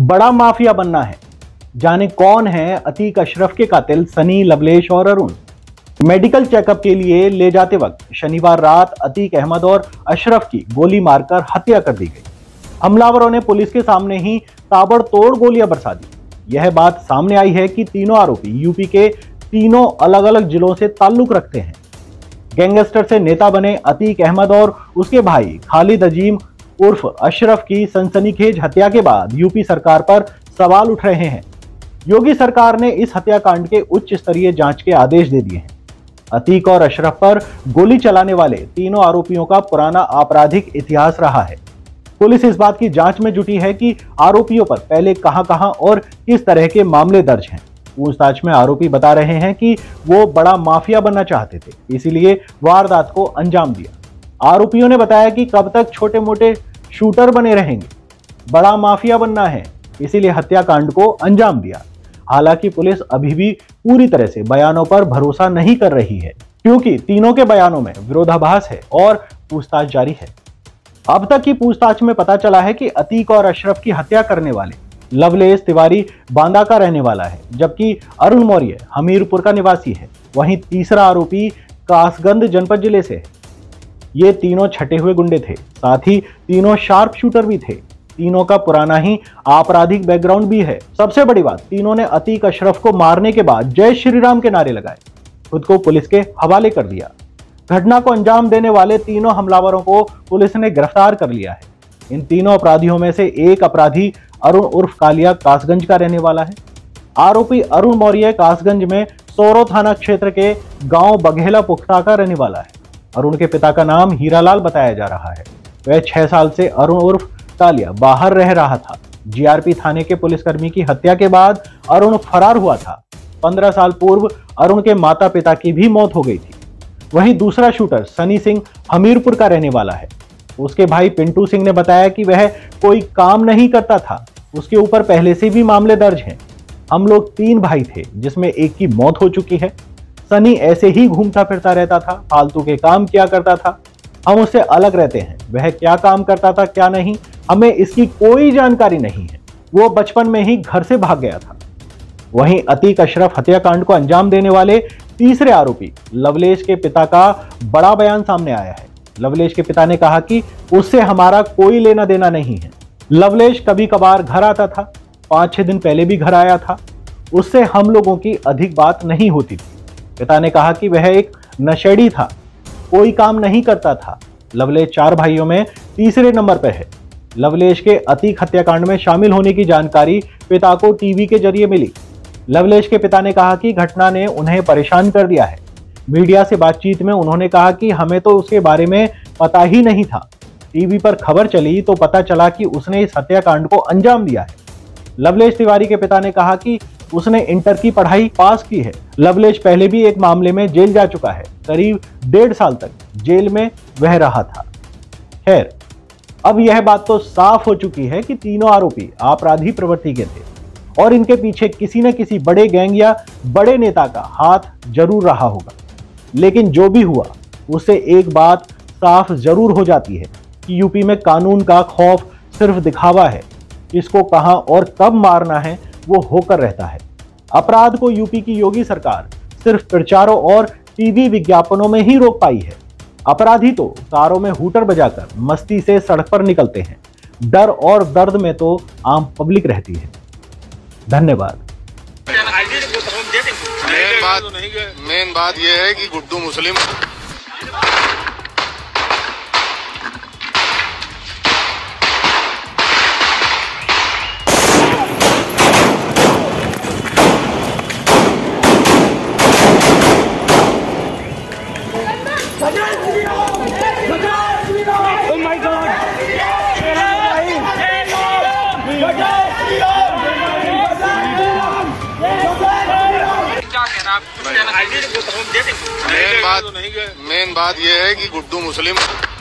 बड़ा माफिया बनना है। जाने कौन है अतीक अशरफ के कातिल सनी, लवलेश और अरुण। मेडिकल चेकअप के लिए ले जाते वक्त शनिवार रात अतीक अहमद और अशरफ की गोली मारकर हत्या कर दी गई। हमलावरों ने पुलिस के सामने ही ताबड़तोड़ गोलियां बरसा दी। यह बात सामने आई है कि तीनों आरोपी यूपी के तीनों अलग अलग जिलों से ताल्लुक रखते हैं। गैंगस्टर से नेता बने अतीक अहमद और उसके भाई खालिद अजीम उर्फ अशरफ की सनसनीखेज हत्या के बाद यूपी सरकार पर सवाल उठ रहे हैं। योगी सरकार ने इस हत्याकांड के उच्च स्तरीय जांच के आदेश दे दिए हैं। अतीक और अशरफ पर गोली चलाने वाले तीनों आरोपियों का पुराना आपराधिक इतिहास रहा है। पुलिस इस बात की जांच में जुटी है कि आरोपियों पर पहले कहां और किस तरह के मामले दर्ज हैं। पूछताछ में आरोपी बता रहे हैं कि वो बड़ा माफिया बनना चाहते थे, इसीलिए वारदात को अंजाम दिया। आरोपियों ने बताया कि कब तक छोटे मोटे शूटर बने रहेंगे, बड़ा माफिया बनना है, इसीलिए हत्याकांड को अंजाम दिया। हालांकि पुलिस अभी भी पूरी तरह से बयानों पर भरोसा नहीं कर रही है, क्योंकि तीनों के बयानों में विरोधाभास है और पूछताछ जारी है। अब तक की पूछताछ में पता चला है कि अतीक और अशरफ की हत्या करने वाले लवलेश तिवारी बांदा का रहने वाला है, जबकि अरुण मौर्य हमीरपुर का निवासी है। वहीं तीसरा आरोपी कासगंज जनपद जिले से है। ये तीनों छटे हुए गुंडे थे, साथ ही तीनों शार्प शूटर भी थे। तीनों का पुराना ही आपराधिक बैकग्राउंड भी है। सबसे बड़ी बात, तीनों ने अतीक अशरफ को मारने के बाद जय श्री राम के नारे लगाए, खुद को पुलिस के हवाले कर दिया। घटना को अंजाम देने वाले तीनों हमलावरों को पुलिस ने गिरफ्तार कर लिया है। इन तीनों अपराधियों में से एक अपराधी अरुण उर्फ कालिया कासगंज का रहने वाला है। आरोपी अरुण मौर्य कासगंज में सोरो थाना क्षेत्र के गांव बघेला पुख्ता का रहने वाला है। अरुण के पिता का नाम हीरालाल बताया जा रहा है। वह 6 साल से अरुण उर्फ कालिया बाहर रह रहा था। जीआरपी थाने के पुलिसकर्मी की हत्या के बाद अरुण फरार हुआ था। 15 साल पूर्व अरुण के माता पिता की भी मौत हो गई थी। वहीं दूसरा शूटर सनी सिंह हमीरपुर का रहने वाला है। उसके भाई पिंटू सिंह ने बताया कि वह कोई काम नहीं करता था, उसके ऊपर पहले से भी मामले दर्ज हैं। हम लोग 3 भाई थे, जिसमें एक की मौत हो चुकी है। सनी ऐसे ही घूमता फिरता रहता था, फालतू के काम किया करता था। हम उससे अलग रहते हैं। वह क्या काम करता था क्या नहीं, हमें इसकी कोई जानकारी नहीं है। वो बचपन में ही घर से भाग गया था। वहीं अतीक अशरफ हत्याकांड को अंजाम देने वाले तीसरे आरोपी लवलेश के पिता का बड़ा बयान सामने आया है। लवलेश के पिता ने कहा कि उससे हमारा कोई लेना देना नहीं है। लवलेश कभी कभार घर आता था, 5-6 दिन पहले भी घर आया था। उससे हम लोगों की अधिक बात नहीं होती थी। पिता ने कहा कि वह एक नशेड़ी था, कोई काम नहीं करता था। लवलेश 4 भाइयों में तीसरे नंबर पर है। लवलेश के अतीक हत्याकांड में शामिल होने की जानकारी पिता को टीवी के जरिए मिली। लवलेश के पिता ने कहा कि घटना ने उन्हें परेशान कर दिया है। मीडिया से बातचीत में उन्होंने कहा कि हमें तो उसके बारे में पता ही नहीं था। टीवी पर खबर चली तो पता चला कि उसने इस हत्याकांड को अंजाम दिया है। लवलेश तिवारी के पिता ने कहा कि उसने इंटर की पढ़ाई पास की है। लवलेश पहले भी एक मामले में जेल जा चुका है। करीब 1.5 साल तक जेल में वह रहा था। खैर, अब यह बात तो साफ हो चुकी है कि तीनों आरोपी आपराधी प्रवृत्ति के थे और इनके पीछे किसी न किसी बड़े गैंग या बड़े नेता का हाथ जरूर रहा होगा। लेकिन जो भी हुआ, उससे एक बात साफ जरूर हो जाती है कि यूपी में कानून का खौफ सिर्फ दिखावा है। इसको कहां और कब मारना है वो होकर रहता है। अपराध को यूपी की योगी सरकार सिर्फ प्रचारों और टीवी विज्ञापनों में ही रोक पाई है। अपराधी तो कारों में हूटर बजाकर मस्ती से सड़क पर निकलते हैं। डर और दर्द में तो आम पब्लिक रहती है। धन्यवाद। मेन बात यह है कि गुड्डू मुस्लिम मेन बात यह है कि गुड्डू मुस्लिम